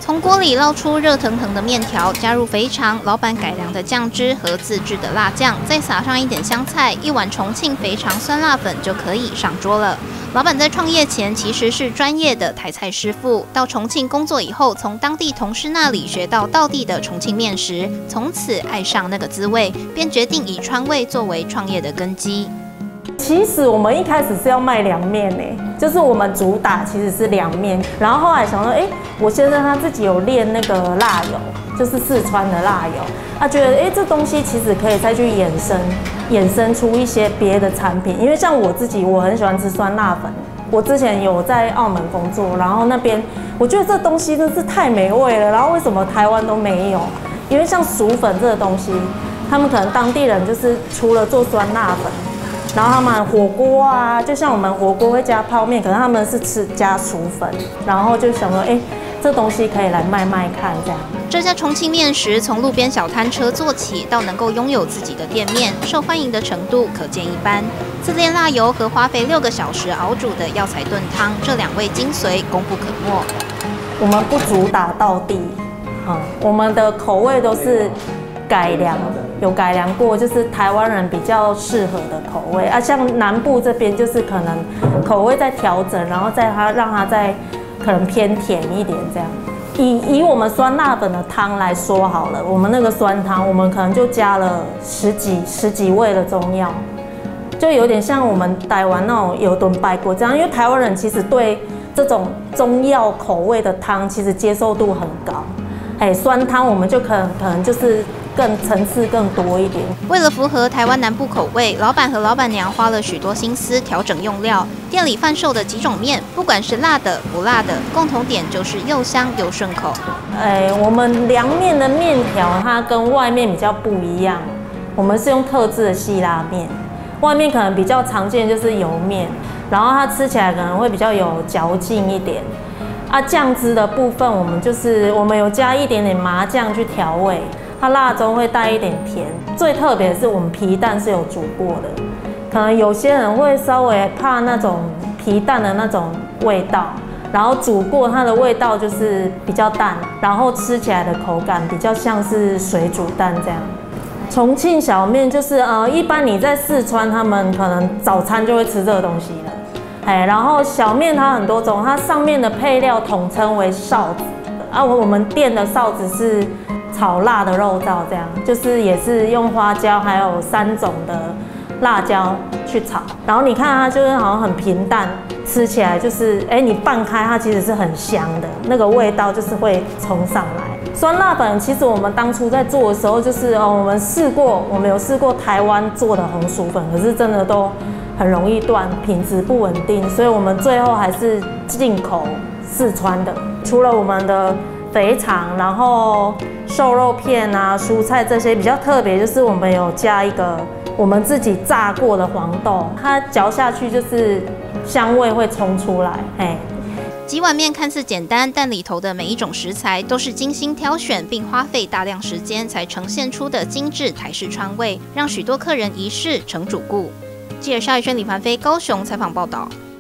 从锅里捞出热腾腾的面条，加入肥肠、老板改良的酱汁和自制的辣酱，再撒上一点香菜，一碗重庆肥肠酸辣粉就可以上桌了。老板在创业前其实是专业的台菜师傅，到重庆工作以后，从当地同事那里学到道地的重庆面食，从此爱上那个滋味，便决定以川味作为创业的根基。 其实我们一开始是要卖凉面呢，就是我们主打其实是凉面，然后后来想说，我先生他自己有练那个辣油，就是四川的辣油，他觉得这东西其实可以再去衍生出一些别的产品，因为像我自己我很喜欢吃酸辣粉，我之前有在澳门工作，然后那边我觉得这东西真是太美味了，然后为什么台湾都没有？因为像薯粉这个东西，他们可能当地人就是除了做酸辣粉。然后他们火锅啊，就像我们火锅会加泡面，可是他们是加薯粉，然后就想说，这东西可以来卖卖看，这样。 这家重庆面食从路边小摊车做起，到能够拥有自己的店面，受欢迎的程度可见一斑。自炼辣油和花费6个小时熬煮的药材炖汤，这2味精髓功不可没。 我们不主打道地，我们的口味都是改良的。有改良过，就是台湾人比较适合的口味啊，像南部这边就是可能口味在调整，然后让它再可能偏甜一点这样。以我们酸辣粉的汤来说好了，我们那个酸汤，我们可能就加了十几味的中药，就有点像我们台湾那种油炖排骨这样。因为台湾人其实对这种中药口味的汤其实接受度很高，酸汤我们就可能就是层次更多一点。 为了符合台湾南部口味，老板和老板娘花了许多心思调整用料。店里贩售的几种面，不管是辣的、不辣的，共同点就是又香又顺口。 我们凉面的面条它跟外面比较不一样，我们是用特制的细拉面，外面可能比较常见就是油面，然后它吃起来可能会比较有嚼劲一点。酱汁的部分我们有加一点点麻酱去调味。它辣中会带一点甜，最特别的是我们皮蛋是有煮过的，可能有些人会稍微怕那种皮蛋的那种味道，然后煮过它的味道就是比较淡，然后吃起来的口感比较像是水煮蛋这样。重庆小面就是一般你在四川他们可能早餐就会吃这个东西了，然后小面它很多种，它上面的配料统称为臊子，我们店的臊子是炒辣的肉燥，这样就是也是用花椒还有3种的辣椒去炒，然后你看它就是好像很平淡，吃起来就是你拌开它其实是很香的，那个味道就是会冲上来。酸辣粉其实我们当初在做的时候，就是我们有试过台湾做的红薯粉，可是真的都很容易断，品质不稳定，所以我们最后还是进口四川的。除了我们的肥肠，然后瘦肉片啊、蔬菜这些比较特别，就是我们有加一个我们自己炸过的黄豆，它嚼下去就是香味会冲出来。 几碗面看似简单，但里头的每一种食材都是精心挑选，并花费大量时间才呈现出的精致台式川味，让许多客人一试成主顾。记者邵逸轩、李凡飞高雄采访报道。